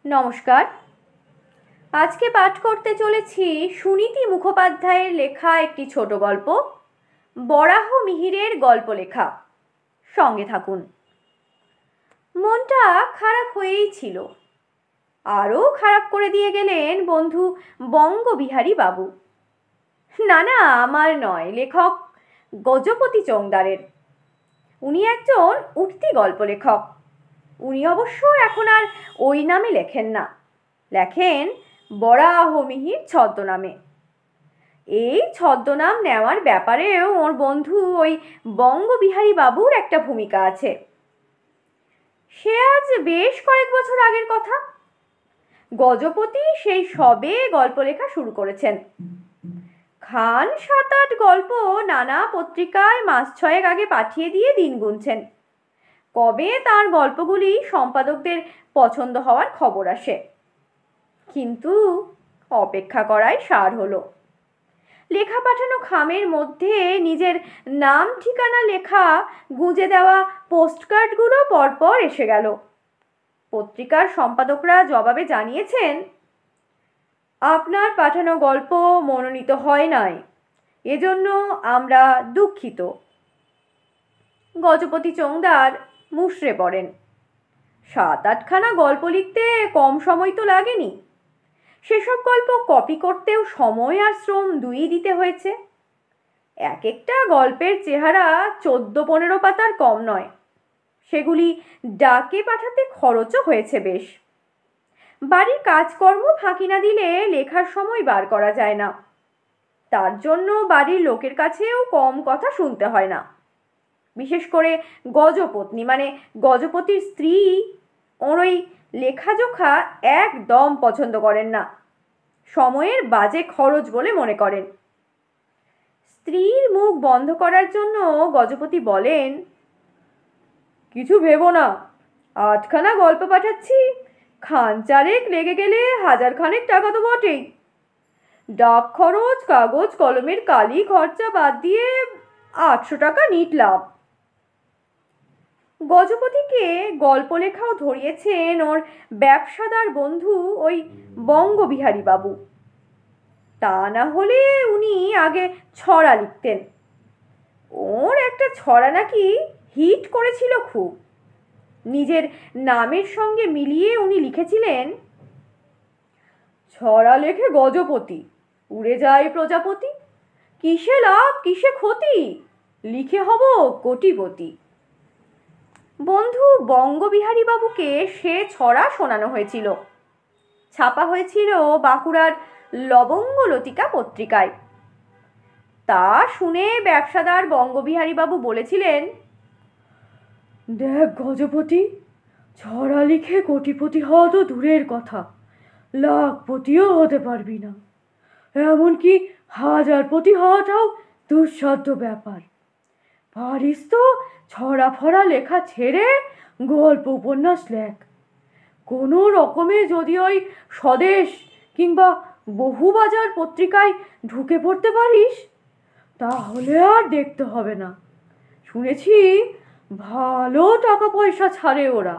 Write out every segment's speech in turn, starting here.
নমস্কার। আজকে পাঠ করতে চলেছি সুনীতি মুখোপাধ্যায়ের লেখা একটি ছোট গল্প, বরাহ মিহিরের গল্প লেখা। সঙ্গে থাকুন। মনটা খারাপ হয়েই ছিল। আরও খারাপ করে দিয়ে গেলেন বন্ধু বঙ্গবিহারী বাবু। না না, আমার নয়, লেখক গজপতি চোংদারের। উনি একজন উঠতি গল্প লেখক। উনি অবশ্য এখন আর ওই নামে লেখেন না, লেখেন বরাহ মিহির ছদ্মনামে। এই ছদ্মনাম নেওয়ার ব্যাপারেও ওর বন্ধু ওই বঙ্গবিহারী বাবুর একটা ভূমিকা আছে। সে আজ বেশ কয়েক বছর আগের কথা। গজপতি সেই সবে গল্প লেখা শুরু করেছেন। খান 7-8 গল্প নানা পত্রিকায় মাস 6 আগে পাঠিয়ে দিয়ে দিন গুনছেন কবে তার গল্পগুলি সম্পাদকদের পছন্দ হওয়ার খবর আসে। কিন্তু অপেক্ষা করাই সার হলো। লেখা পাঠানো খামের মধ্যে নিজের নাম ঠিকানা লেখা গুঁজে দেওয়া পোস্টকার্ডগুলো পরপর এসে গেল। পত্রিকার সম্পাদকরা জবাবে জানিয়েছেন, আপনার পাঠানো গল্প মনোনীত হয় নাই, এজন্য আমরা দুঃখিত। গজপতি চোংদার মুষড়ে পড়েন। 7-8খানা গল্প লিখতে কম সময় তো লাগেনি। সেসব গল্প কপি করতেও সময় আর শ্রম দুইই দিতে হয়েছে। এক একটা গল্পের চেহারা 14-15 পাতার কম নয়। সেগুলি ডাকে পাঠাতে খরচও হয়েছে বেশ। বাড়ির কাজকর্ম ফাঁকি না দিলে লেখার সময় বার করা যায় না। তার জন্য বাড়ির লোকের কাছেও কম কথা শুনতে হয় না। বিশেষ করে গজপত্নী মানে গজপতির স্ত্রী ওর ওই লেখাজোখা একদম পছন্দ করেন না, সময়ের বাজে খরচ বলে মনে করেন। স্ত্রীর মুখ বন্ধ করার জন্য গজপতি বলেন, কিছু ভেবো না, 8খানা গল্প পাঠাচ্ছি, খান 4 লেগে গেলে 1000 টাকা তো বটেই। ডাক খরচ, কাগজ কলমের কালি খরচা বাদ দিয়ে 800 টাকা নিট লাভ। গজপতিকে গল্প লেখাও ধরিয়েছেন ওর ব্যবসাদার বন্ধু ওই বঙ্গবিহারী বাবু। তা না হলে উনি আগে ছড়া লিখতেন। ওর একটা ছড়া নাকি হিট করেছিল খুব। নিজের নামের সঙ্গে মিলিয়ে উনি লিখেছিলেন, ছড়া লেখে গজপতি, উড়ে যায় প্রজাপতি, কিসে লাভ কিসে ক্ষতি, লিখে হব কোটিপতি। বন্ধু বঙ্গবিহারী বাবুকে সে ছড়া শোনানো হয়েছিল। ছাপা হয়েছিল বাঁকুড়ার লবঙ্গলতিকা পত্রিকায়। তা শুনে ব্যবসাদার বঙ্গবিহারী বাবু বলেছিলেন, দেখ গজপতি, ছড়া লিখে কোটিপতি হওয়া তো দূরের কথা, লাখপতিও হতে পারবি না, এমনকি 1000পতি হওয়াটাও দুঃসাধ্য ব্যাপার। পারিস তো ছড়া ফড়া লেখা ছেড়ে গল্প উপন্যাস লেখ। কোনো রকমে যদি ওই স্বদেশ কিংবা বহুবাজার পত্রিকায় ঢুকে পড়তে পারিস, তাহলে আর দেখতে হবে না। শুনেছি ভালো টাকা পয়সা ছাড়ে ওরা।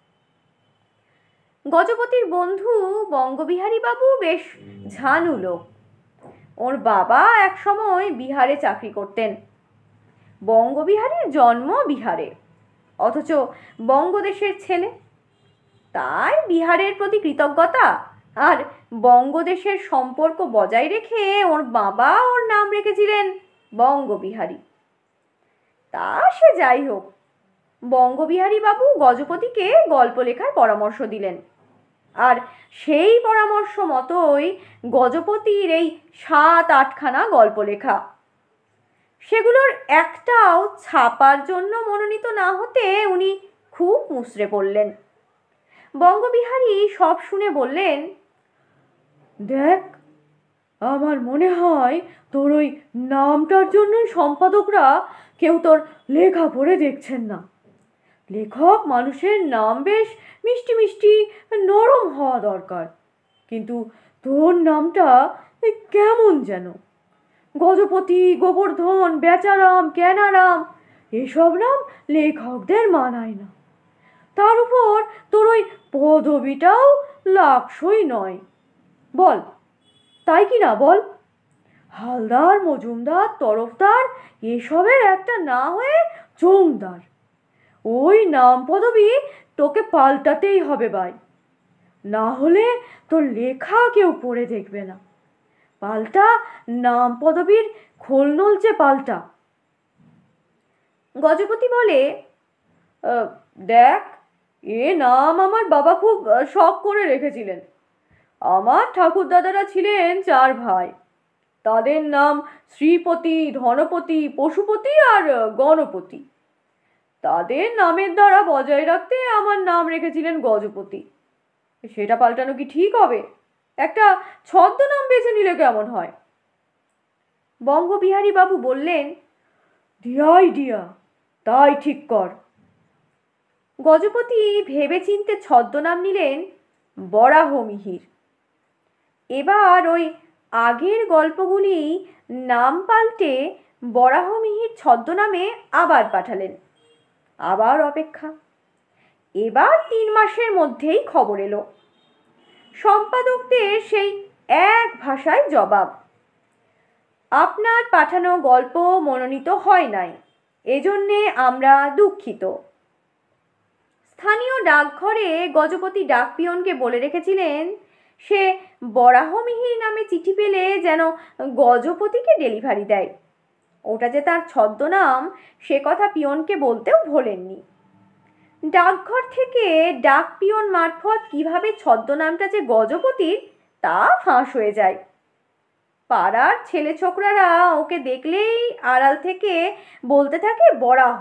গজপতির বন্ধু বঙ্গবিহারী বাবু বেশ ঝানু লোক। ওর বাবা এক সময় বিহারে চাকরি করতেন। বঙ্গবিহারীর জন্ম বিহারে, অথচ বঙ্গদেশের ছেলে। তাই বিহারের প্রতি কৃতজ্ঞতা আর বঙ্গদেশের সম্পর্ক বজায় রেখে ওর বাবা ওর নাম রেখেছিলেন বঙ্গবিহারী। তা সে যাই হোক, বঙ্গবিহারী বাবু গজপতিকে গল্প লেখার পরামর্শ দিলেন। আর সেই পরামর্শ মতোই গজপতির এই 7-8খানা গল্প লেখা। সেগুলোর একটাও ছাপার জন্য মনোনীত না হতে উনি খুব মুষড়ে পড়লেন। বঙ্গবিহারী সব শুনে বললেন, দেখ, আমার মনে হয় তোর ওই নামটার জন্যই সম্পাদকরা কেউ তোর লেখা পড়ে দেখছেন না। লেখক মানুষের নাম বেশ মিষ্টি মিষ্টি নরম হওয়া দরকার, কিন্তু তোর নামটা কেমন যেন গজপতি, গোবর্ধন, বেচারাম, ক্যানারাম, এসব নাম লেখকদের মানায় না। তার উপর তোর ওই পদবিটাও লাক্সই নয়। বল, তাই কি না বল? হালদার, মজুমদার, তরফদার এসবের একটা না হয়ে জমদার। ওই নাম পদবি তোকে পাল্টাতেই হবে ভাই, না হলে তোর লেখা কেউ পড়ে দেখবে না। পাল্টা, নাম পদবির খোল নলচে পাল্টা। গজপতি বলে, দেখ, এ নাম আমার বাবা খুব শখ করে রেখেছিলেন। আমার ঠাকুরদাদারা ছিলেন 4 ভাই। তাদের নাম শ্রীপতি, ধনপতি, পশুপতি আর গণপতি। তাদের নামের দ্বারা বজায় রাখতে আমার নাম রেখেছিলেন গজপতি। সেটা পাল্টানো কি ঠিক হবে? একটা ছদ্মনাম বেছে নিলে কেমন হয়? বঙ্গবিহারী বাবু বললেন, আইডিয়া, তাই ঠিক কর। গজপতি ভেবেচিন্তে ছদ্মনাম নিলেন বরাহ মিহির। এবার ওই আগের গল্পগুলি নাম পাল্টে বরাহ মিহির ছদ্মনামে আবার পাঠালেন। আবার অপেক্ষা। এবার 3 মাসের মধ্যেই খবর এলো। সম্পাদকদের সেই এক ভাষায় জবাব, আপনার পাঠানো গল্প মনোনীত হয় নাই, এজন্যে আমরা দুঃখিত। স্থানীয় ডাকঘরে গজপতি ডাকপিয়নকে বলে রেখেছিলেন সে বরাহমিহির নামে চিঠি পেলে যেন গজপতিকে ডেলিভারি দেয়। ওটা যে তার ছদ্মনাম সে কথা পিয়নকে বলতেও ভোলেননি। ডাকঘর থেকে ডাকপিয়ন মারফত কিভাবে ছদ্মনামটা যে গজপতির তা ফাঁস হয়ে যায়। পাড়ার ছেলে ছোকরারা ওকে দেখলেই আড়াল থেকে বলতে থাকে বরাহ।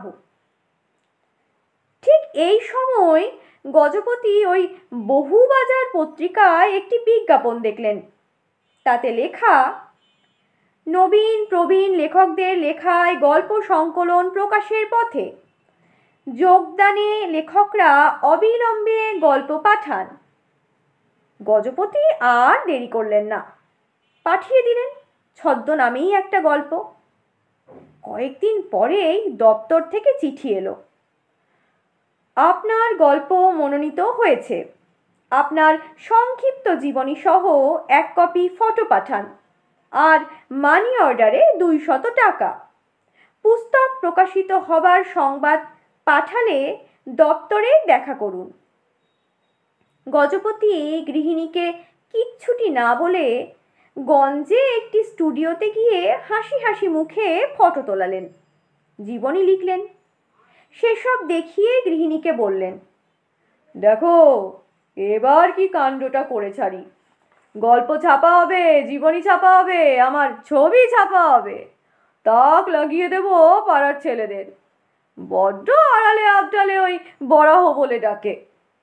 ঠিক এই সময় গজপতি ওই বহুবাজার পত্রিকায় একটি বিজ্ঞাপন দেখলেন। তাতে লেখা, নবীন প্রবীণ লেখকদের লেখায় গল্প সংকলন প্রকাশের পথে, যোগদানে লেখকরা অবিলম্বে গল্প পাঠান। গজপতি আর দেরি করলেন না, পাঠিয়ে দিলেন ছদ্মনামেই একটা গল্প। কয়েকদিন পরেই দপ্তর থেকে চিঠি এলো, আপনার গল্প মনোনীত হয়েছে। আপনার সংক্ষিপ্ত জীবনী সহ 1 কপি ফটো পাঠান, আর মানি অর্ডারে 200 টাকা। পুস্তক প্রকাশিত হবার সংবাদ পাঠালে দপ্তরে দেখা করুন। গজপতি গৃহিণীকে কিচ্ছুটি না বলে গঞ্জে একটি স্টুডিওতে গিয়ে হাসি হাসি মুখে ফটো তোলালেন, জীবনী লিখলেন। সেসব দেখিয়ে গৃহিণীকে বললেন, দেখো এবার কি কাণ্ডটা করে ছাড়ি। গল্প ছাপা হবে, জীবনী ছাপা হবে, আমার ছবি ছাপা হবে। তাক লাগিয়ে দেব পাড়ার ছেলেদের। বড্ড আড়ালে আবডালে ওই বরাহ বলে ডাকে।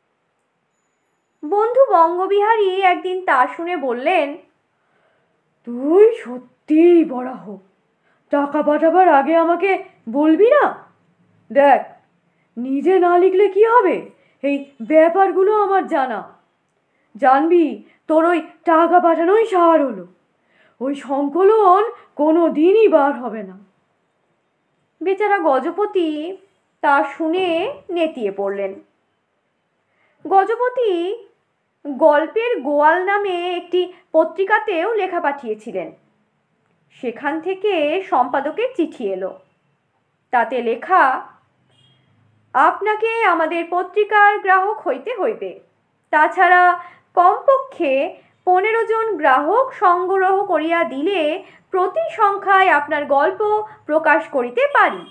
বন্ধু বঙ্গবিহারী একদিন তা শুনে বললেন, তুই সত্যিই বরাহ। টাকা পাঠাবার আগে আমাকে বলবি না? দেখ, নিজে না লিখলে কি হবে, এই ব্যাপারগুলো আমার জানা। জানবি, তোর ওই টাকা পাঠানোই সার হলো। ওই সংকলন কোনো দিনই বার হবে না। বেচারা গজপতি তা শুনে নেতিয়ে পড়লেন। গজপতি গল্পের গোয়াল নামে একটি পত্রিকাতেও লেখা পাঠিয়েছিলেন। সেখান থেকে সম্পাদকের চিঠি এলো। তাতে লেখা, আপনাকে আমাদের পত্রিকার গ্রাহক হইতে হইবে। তাছাড়া কমপক্ষে 15 জন গ্রাহক সংগ্রহ করিয়া দিলে প্রতি সংখ্যায় আপনার গল্প প্রকাশ করিতে পারি।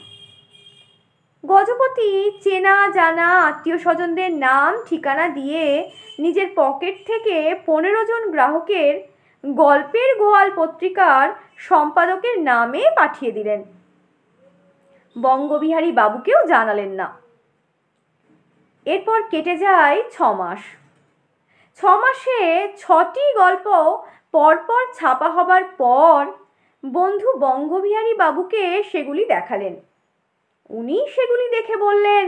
গজপতি চেনা জানা আত্মীয় স্বজনদের নাম ঠিকানা দিয়ে নিজের পকেট থেকে 15 জন গ্রাহকের গল্পের গোয়াল পত্রিকার সম্পাদকের নামে পাঠিয়ে দিলেন। বঙ্গবিহারী বাবুকেও জানালেন না। এরপর কেটে যায় 6 মাস। 6 মাসে 6টি গল্প পরপর ছাপা হবার পর বন্ধু বঙ্গবিহারী বাবুকে সেগুলি দেখালেন। উনি সেগুলি দেখে বললেন,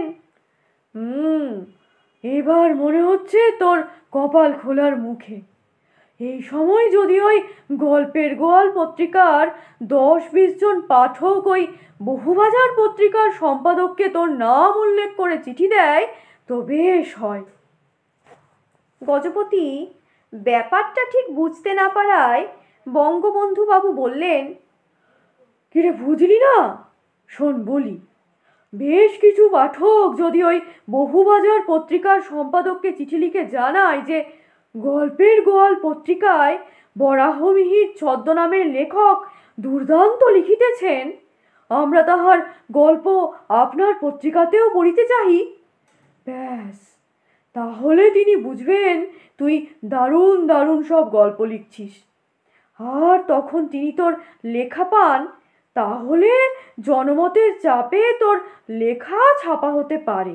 এবার মনে হচ্ছে তোর কপাল খোলার মুখে। এই সময় যদি ওই গল্পের গোয়াল পত্রিকার 10-20 জন পাঠক ওই বহুবাজার পত্রিকার সম্পাদককে তোর নাম উল্লেখ করে চিঠি দেয় তো বেশ হয়। গজপতি ব্যাপারটা ঠিক বুঝতে না পারায় বঙ্গবন্ধুবাবু বললেন, কিরে বুঝলি না? শোন বলি, বেশ কিছু পাঠক যদি ওই বহুবাজার পত্রিকার সম্পাদককে চিঠি লিখে জানায় যে গল্পের গোয়াল পত্রিকায় বরাহমিহির ছদ্মনামের লেখক দুর্দান্ত লিখিতেছেন, আমরা তাহার গল্প আপনার পত্রিকাতেও পড়িতে চাহি, ব্যাস তাহলে তিনি বুঝবেন তুই দারুণ দারুণ সব গল্প লিখছিস। আর তখন তিনি তোর লেখা পান, তাহলে জনমতের চাপে তোর লেখা ছাপা হতে পারে।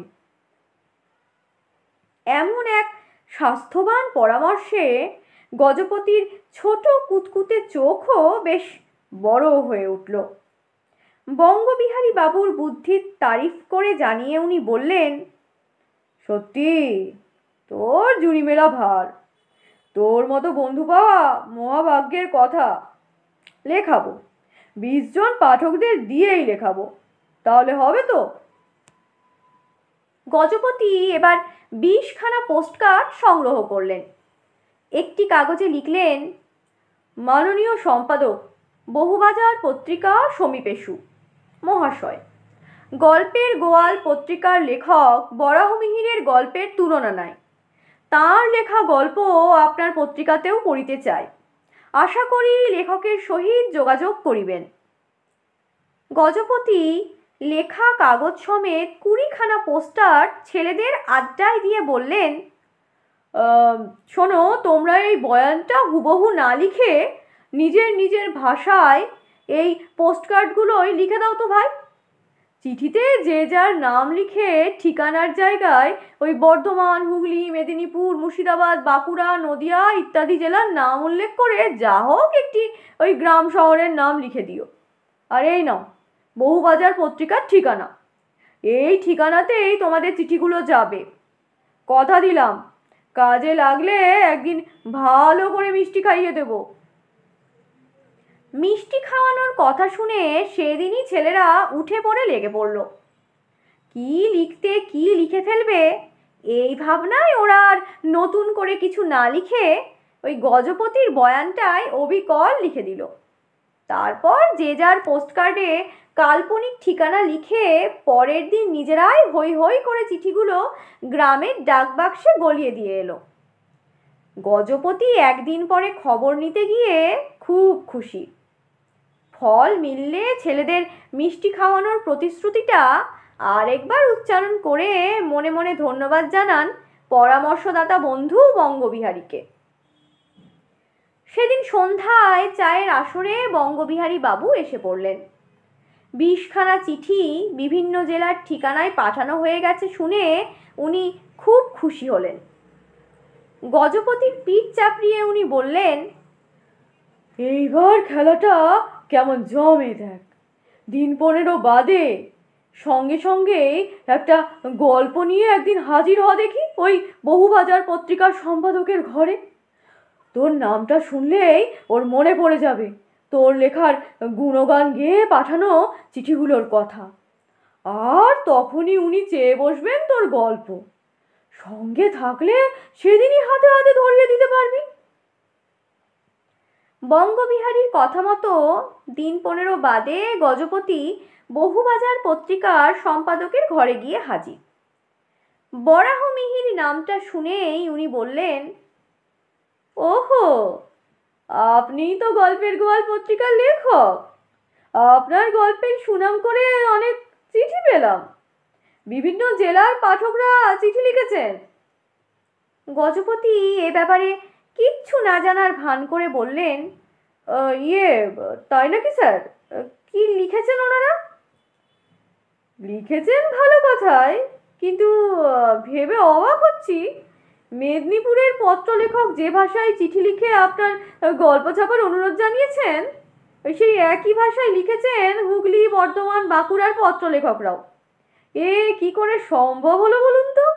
এমন এক স্বাস্থ্যবান পরামর্শে গজপতির ছোট কুতকুতে চোখও বেশ বড় হয়ে উঠল। বঙ্গবিহারী বাবুর বুদ্ধির তারিফ করে জানিয়ে উনি বললেন, সত্যি তোর জুড়ি মেলা ভার, তোর মতো বন্ধু পাওয়া মহাভাগ্যের কথা। লেখাবো, 20 জন পাঠকদের দিয়েই লেখাবো, তাহলে হবে তো? গজপতি এবার 20খানা পোস্টকার্ড সংগ্রহ করলেন। একটি কাগজে লিখলেন, মাননীয় সম্পাদক বহুবাজার পত্রিকা সমীপেশু মহাশয়, গল্পের গোয়াল পত্রিকার লেখক বরাহমিহিরের গল্পের তুলনা নাই। তাঁর লেখা গল্প আপনার পত্রিকাতেও পড়িতে চাই। আশা করি লেখকের সহিত যোগাযোগ করিবেন। গজপতি লেখা কাগজ সমেত 20খানা পোস্টার ছেলেদের আড্ডায় দিয়ে বললেন, শোনো, তোমরা এই বয়ানটা হুবহু না লিখে নিজের নিজের ভাষায় এই পোস্টকার্ডগুলোই লিখে দাও তো ভাই। চিঠিতে যে যার নাম লিখে ঠিকানার জায়গায় ওই বর্ধমান, হুগলি, মেদিনীপুর, মুর্শিদাবাদ, বাঁকুড়া, নদিয়া ইত্যাদি জেলার নাম উল্লেখ করে যা হোক একটি ওই গ্রাম শহরের নাম লিখে দিও। আর এই নাও বহুবাজার পত্রিকার ঠিকানা, এই ঠিকানাতেই তোমাদের চিঠিগুলো যাবে। কথা দিলাম, কাজে লাগলে একদিন ভালো করে মিষ্টি খাইয়ে দেব। মিষ্টি খাওয়ানোর কথা শুনে সেদিনই ছেলেরা উঠে পড়ে লেগে পড়ল। কি লিখতে কি লিখে ফেলবে এই ভাবনায় ওরা আর নতুন করে কিছু না লিখে ওই গজপতির বয়ানটায় অবিকল লিখে দিল। তারপর যে যার পোস্টকার্ডে কাল্পনিক ঠিকানা লিখে পরের দিন নিজেরাই হই হই করে চিঠিগুলো গ্রামের ডাকবাক্সে গলিয়ে দিয়ে এলো। গজপতি একদিন পরে খবর নিতে গিয়ে খুব খুশি। ফল মিললে ছেলেদের মিষ্টি খাওয়ানোর প্রতিশ্রুতিটা আরেকবার উচ্চারণ করে মনে মনে ধন্যবাদ জানান পরামর্শদাতা বন্ধু বঙ্গবিহারীকে। সেদিন সন্ধ্যায় চায়ের আসরে বঙ্গবিহারী বাবু এসে পড়লেন। 20খানা চিঠি বিভিন্ন জেলার ঠিকানায় পাঠানো হয়ে গেছে শুনে উনি খুব খুশি হলেন। গজপতির পিঠ চাপড়িয়ে উনি বললেন, এইবার খেলাটা কেমন জমে দেখ। দিন 15 বাদে সঙ্গে সঙ্গে একটা গল্প নিয়ে একদিন হাজির হ দেখি ওই বহুবাজার পত্রিকার সম্পাদকের ঘরে। তোর নামটা শুনলেই ওর মনে পড়ে যাবে তোর লেখার গুণগান গেয়ে পাঠানো চিঠিগুলোর কথা, আর তখনই উনি চেয়ে বসবেন তোর গল্প। সঙ্গে থাকলে সেদিনই হাতে হাতে ধরিয়ে দিতে পারবি। বঙ্গবিহারীর কথা মতো দিন 15 বাদে গজপতি বহুবাজার পত্রিকার সম্পাদকের ঘরে গিয়ে হাজির। বরাহমিহির নামটা শুনেই উনি বললেন, ওহো, আপনিই তো গল্পের গোয়াল পত্রিকার লেখক। আপনার গল্পের সুনাম করে অনেক চিঠি পেলাম, বিভিন্ন জেলার পাঠকরা চিঠি লিখেছেন। গজপতি এ ব্যাপারে কিচ্ছু না জানার ভান করে বললেন, তাই নাকি স্যার? কি লিখেছেন ওনারা? লিখেছেন ভালো কথাই, কিন্তু ভেবে অবাক হচ্ছি মেদিনীপুরের পত্রলেখক যে ভাষায় চিঠি লিখে আপনার গল্প ছাপার অনুরোধ জানিয়েছেন সেই একই ভাষায় লিখেছেন হুগলি, বর্ধমান, বাঁকুড়ার পত্রলেখকরাও। এ কি করে সম্ভব হলো বলুন তো?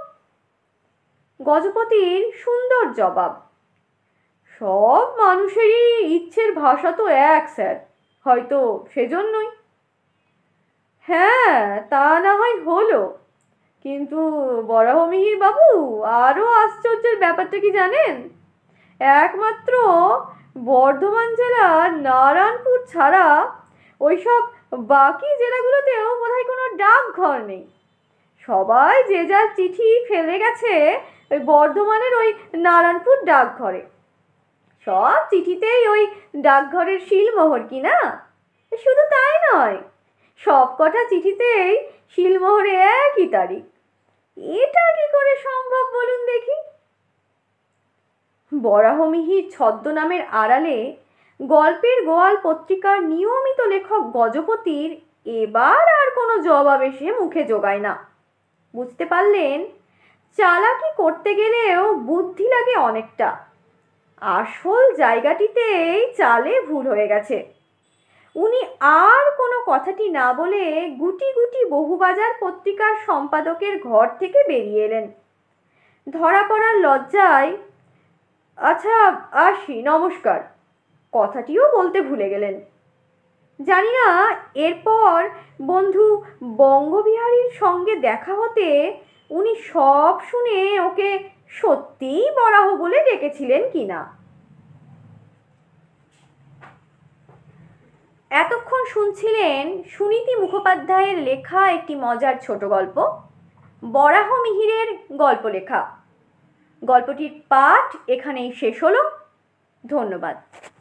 গজপতির সুন্দর জবাব, সব মানুষেরই ইচ্ছের ভাষা তো এক স্যার, হয়তো সেজন্যই। হ্যাঁ, তা না হয় হলো, কিন্তু বরাহমিহির বাবু, আরও আশ্চর্যের ব্যাপারটা কি জানেন? একমাত্র বর্ধমান জেলার নারায়ণপুর ছাড়া ওইসব বাকি জেলাগুলোতেও বোধহয় কোনো ডাকঘর নেই। সবাই যে যার চিঠি ফেলে গেছে ওই বর্ধমানের ওই নারায়ণপুর ডাকঘরে। সব চিঠিতেই ওই ডাকঘরের শিলমোহর কি না? শুধু তাই নয়, সব কটা চিঠিতেই শিলমোহরে একই তারিখ। এটা কি করে সম্ভব বলুন দেখি? বরাহমিহির ছদ্মনামের আড়ালে গল্পের গোয়াল পত্রিকার নিয়মিত লেখক গজপতির এবার আর কোনো জবাব এসে মুখে জোগায় না। বুঝতে পারলেন, চালাকি করতে গেলেও বুদ্ধি লাগে অনেকটা। আসল জায়গাটিতেই চালে ভুল হয়ে গেছে। উনি আর কোনো কথাটি না বলে গুটি গুটি বহুবাজার পত্রিকার সম্পাদকের ঘর থেকে বেরিয়ে এলেন। ধরা পড়ার লজ্জায় আচ্ছা আসি, নমস্কার কথাটিও বলতে ভুলে গেলেন। জানি না এরপর বন্ধু বঙ্গবিহারীর সঙ্গে দেখা হতে উনি সব শুনে ওকে সত্যিই বরাহ বলে ডেকেছিলেন কিনা। এতক্ষণ শুনছিলেন সুনীতি মুখোপাধ্যায়ের লেখা একটি মজার ছোট গল্প, বরাহ মিহিরের গল্প লেখা। গল্পটির পাঠ এখানেই শেষ হলো। ধন্যবাদ।